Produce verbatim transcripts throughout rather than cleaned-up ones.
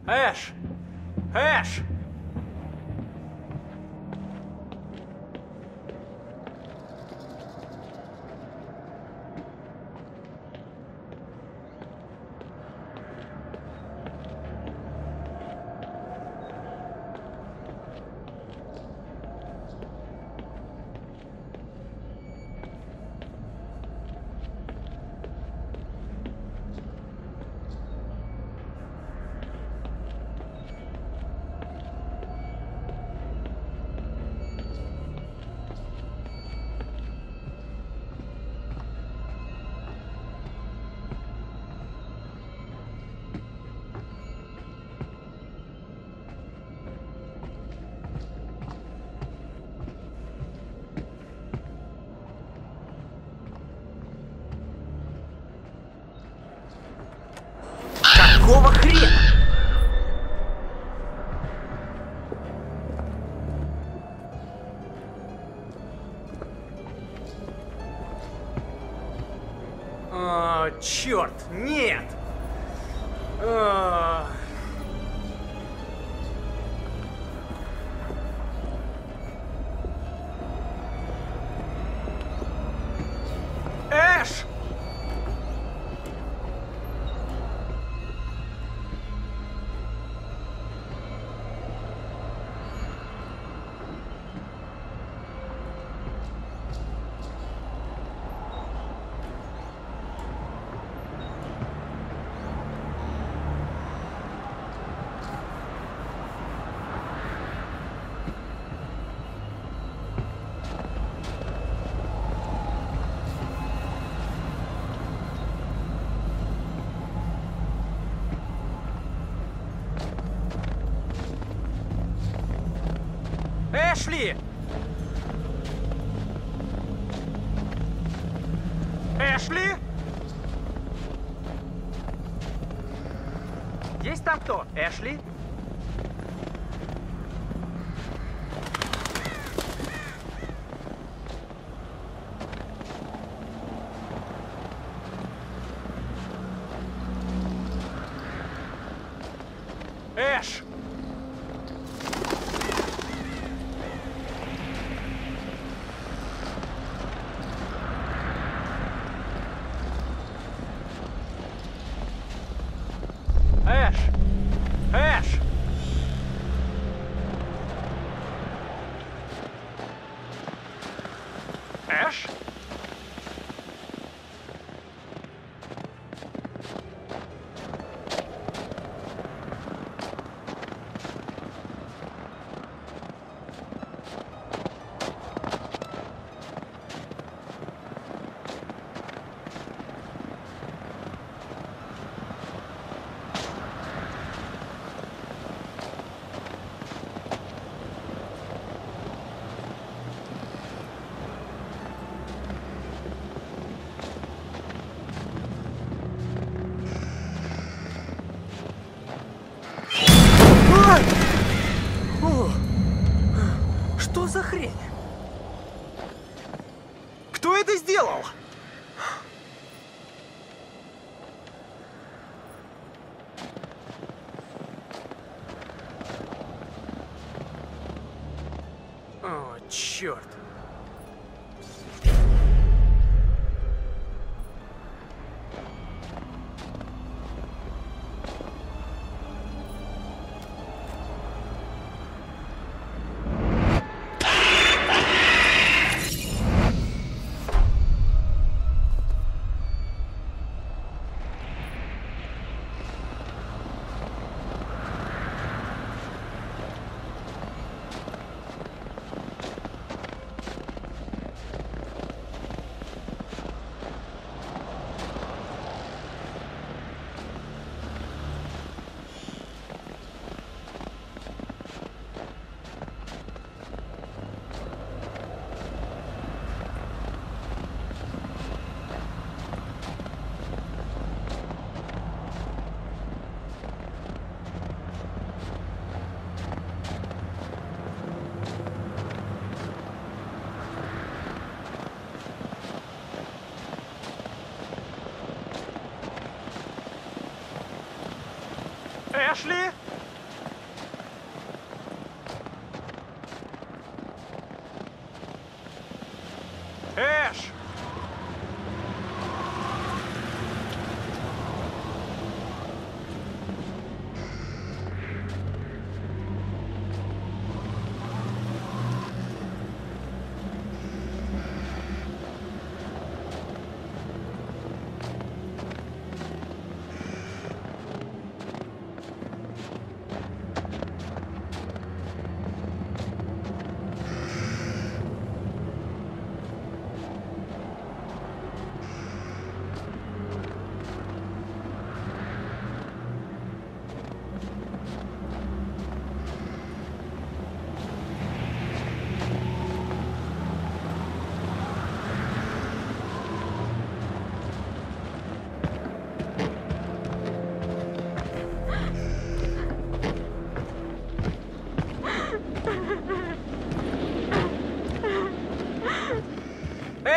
Эш! Эш! Какого хрена? О, черт, нет! А... Эш! Эшли! Эшли? Есть там кто? Эшли? Эш! Эш! Эш! Эш? О, что за хрень? Кто это сделал? О, черт. Эшли?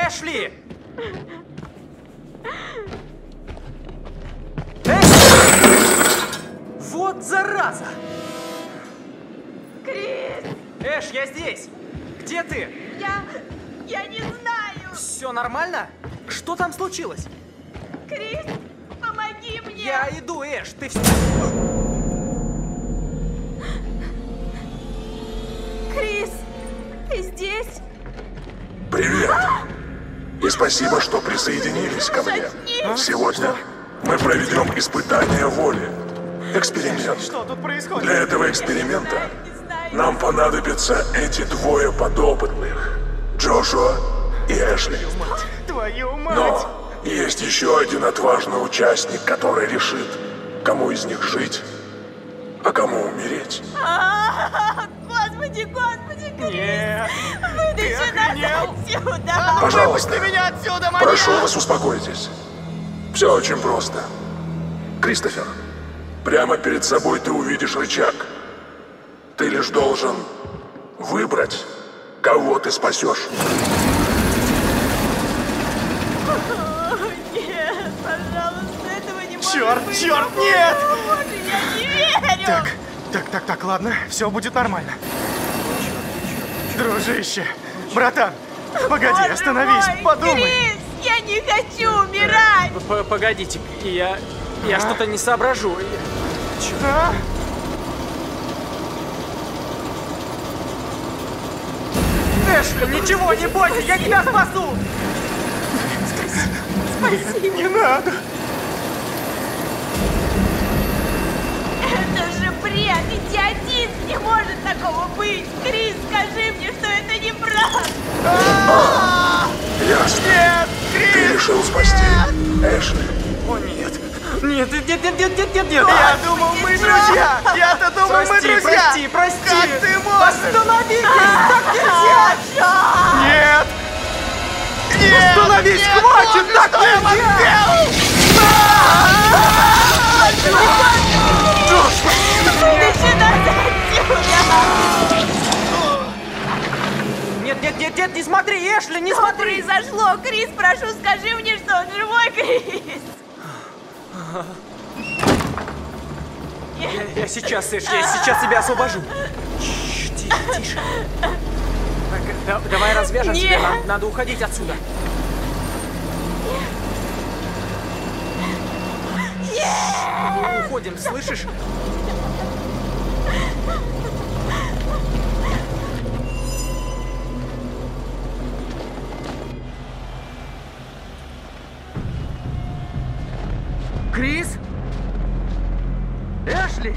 Эшли! Эш! Вот зараза! Крис! Эш, я здесь! Где ты? Я... я не знаю! Все нормально? Что там случилось? Крис, помоги мне! Я иду, Эш, ты все... Крис, ты здесь? Привет! И спасибо, что присоединились ко мне. Сегодня мы проведем испытание воли. Эксперимент. Что тут происходит? Для этого эксперимента нам понадобятся эти двое подопытных. Джошуа и Эшли. Твою мать! Но есть еще один отважный участник, который решит, кому из них жить, а кому умереть. А, Господи, господи, Крис! Нет! Вытащи нас охренел? отсюда! Пожалуйста, Выпусти меня отсюда, маньяк! прошу вас, успокойтесь. Все очень просто. Кристофер, прямо перед собой ты увидишь рычаг. Ты лишь должен выбрать, кого ты спасешь. О, нет, пожалуйста, этого не может Черт, быть! черт, О, нет! Боже, я не верю! Так, так, так, так, ладно, все будет нормально. Дружище, братан, погоди, Боже остановись, мой, подумай. Крис, я не хочу умирать! П- Погодите, я... Я А? что-то не соображу. А? Эшли, ничего, не бойся, я тебя спасу! Спасибо! Не надо. Это же бред, идиотизм! Не может такого быть! Крис, скажи мне, что это неправда! Ясно. Нет, Ты Крис! решил спасти Эшли. О, нет. Нет, нет, нет, нет, нет, нет, нет, нет. Я думал, мы друзья. Я-то думал, мы Прости, друзья. прости, прости. Как ты можешь? Остановитесь, так нельзя! Нет. Нет. Остановись, Нет, хватит, Боже, так что я вам Вытащи нас отсюда! Нет, нет, нет, нет, не смотри, Эшли, не Что смотри. произошло? Крис, прошу, скажи мне, что он живой, Крис! Я, я сейчас, Эш, я сейчас тебя освобожу. Тише, тише, тише. Так, да- давай развяжем Нет. себя, нам надо уходить отсюда. Мы уходим, слышишь? Крис? Эшли?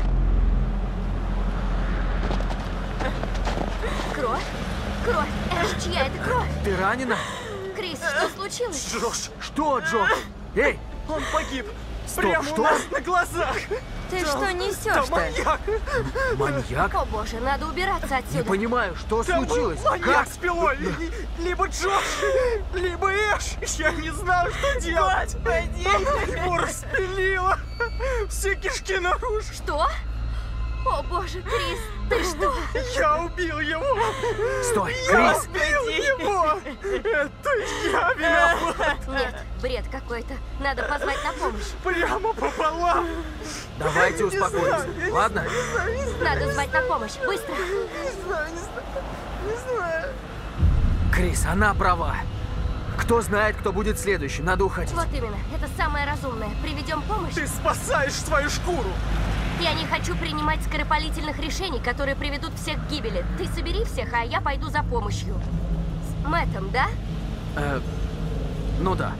Кровь? Кровь! Эш, чья это кровь? Ты ранена? Крис, что случилось? Джош, что, Джош? Эй, Он погиб. стоп, Прямо что? у нас на глазах. Ты что Там несешь-то? маньяк. Маньяк? О боже, надо убираться Не отсюда. понимаю, что Там был случилось? маньяк с пилой. Ли- Либо Джош, либо Эш. Я не знаю, что делать. Господи! Его распилило. Все кишки наружу. Что? О боже, Крис, ты что? Я убил его. Стой, Я Крис! убил его. Это я виноват. Нет, бред какой-то. Надо позвать на помощь. Прямо пополам. Давайте успокоимся, ладно? Надо звать на помощь. Быстро. Не знаю, не знаю. Не знаю. Крис, она права. Кто знает, кто будет следующим, надо уходить. Вот именно. Это самое разумное. Приведем помощь. Ты спасаешь свою шкуру. Я не хочу принимать скоропалительных решений, которые приведут всех к гибели. Ты собери всех, а я пойду за помощью. С Мэттом, да? Э, ну да.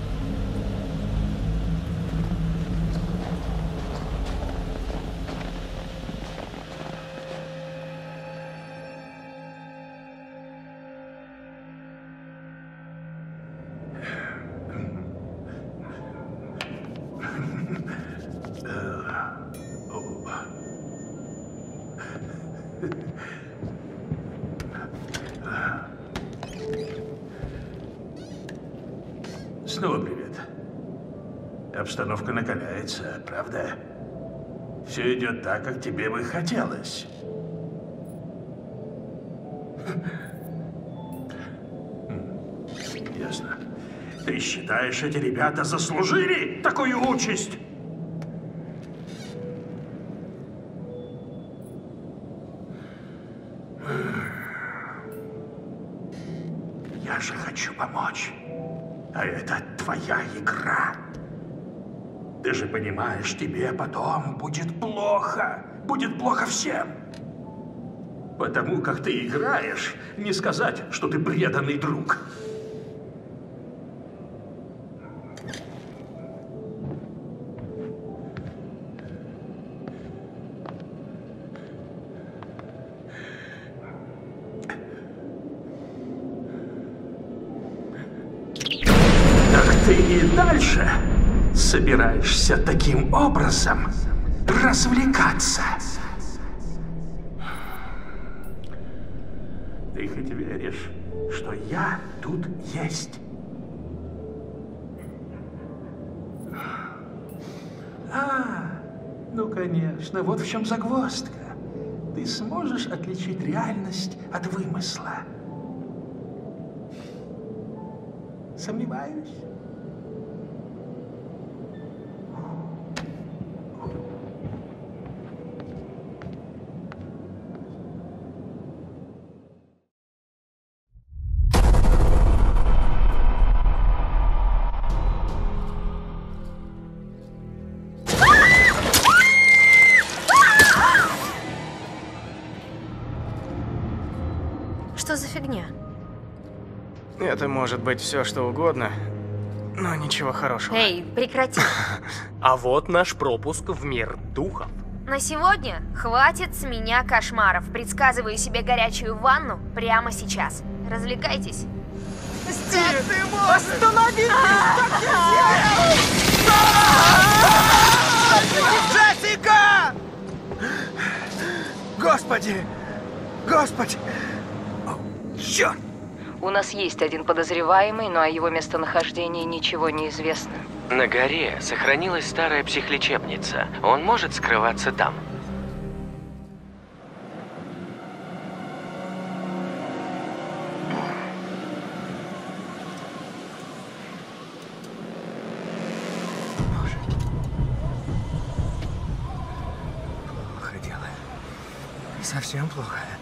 Снова привет. Обстановка накаляется, правда? Все идет так, как тебе бы хотелось. М, Ясно. Ты считаешь, эти ребята заслужили такую участь? Я же хочу помочь. А это твоя игра. Ты же понимаешь, тебе потом будет плохо. Будет плохо всем. Потому как ты играешь, не сказать, что ты преданный друг. Так ты и дальше собираешься таким образом развлекаться? Ты хоть веришь, что я тут есть? А, ну конечно, вот в чем загвоздка. Ты сможешь отличить реальность от вымысла? Сомневаюсь. Что за фигня? Это может быть все, что угодно, но ничего хорошего. Эй, прекрати. А вот наш пропуск в мир духов. На сегодня хватит с меня кошмаров. Предсказываю себе горячую ванну прямо сейчас. Развлекайтесь. Остановись! Джессика! Господи! Господи! Черт! У нас есть один подозреваемый, но о его местонахождении ничего не известно. На горе сохранилась старая психлечебница. Он может скрываться там. Плохо дело. Совсем плохо.